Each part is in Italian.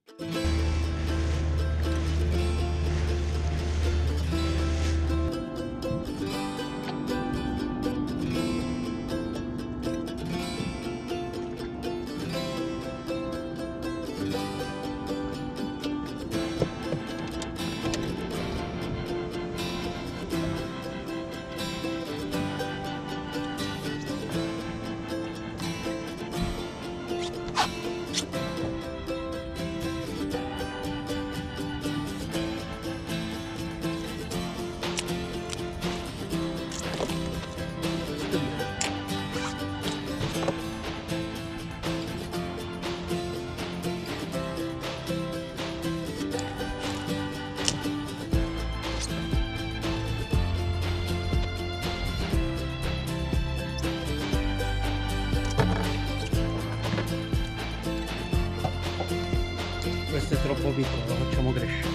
Questo è troppo piccolo, lo facciamo crescere.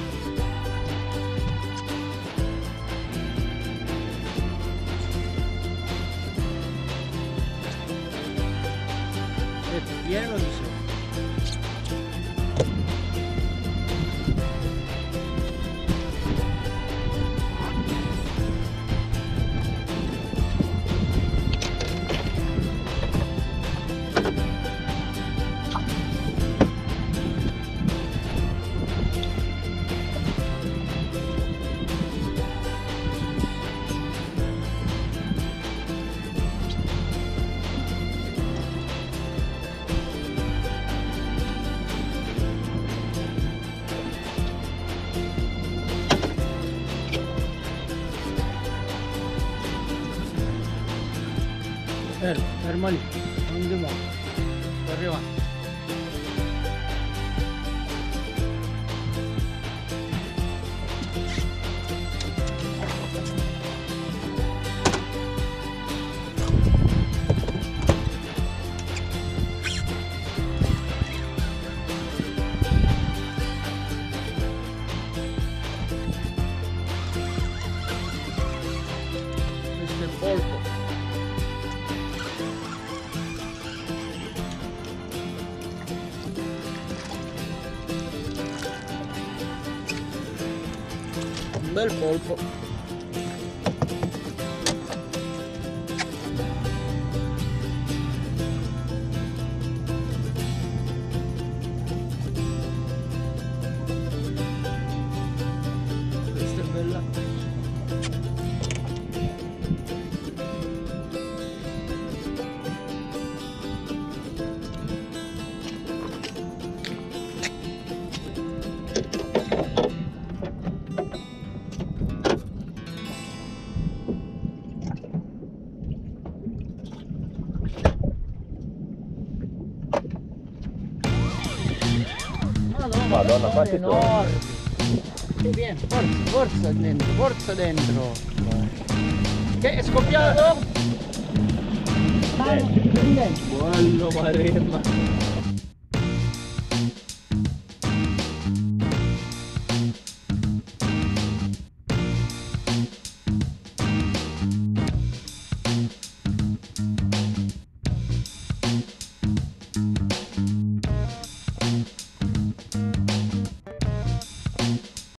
È pieno di sole. Ferma lì, non ti muovi, sto arrivando. Questo è il polpo. Un bel polpo. Questa è bella. Madonna, quanti sono? Vieni, forza dentro, forza dentro. Che è scoppiato? Bello Maremma.